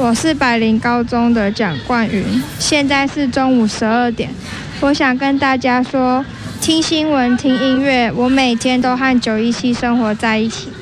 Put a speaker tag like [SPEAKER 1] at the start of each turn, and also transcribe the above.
[SPEAKER 1] 我是百灵高中的蒋冠云，现在是中午12点。我想跟大家说，听新闻、听音乐，我每天都和917生活在一起。